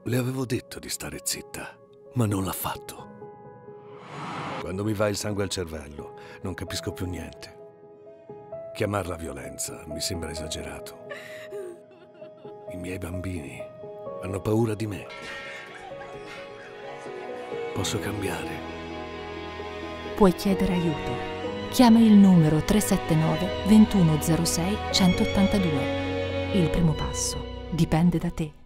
Le avevo detto di stare zitta, ma non l'ha fatto. Quando mi va il sangue al cervello, non capisco più niente. Chiamarla violenza mi sembra esagerato. I miei bambini hanno paura di me. Posso cambiare. Puoi chiedere aiuto. Chiama il numero 379 2106 182. Il primo passo dipende da te.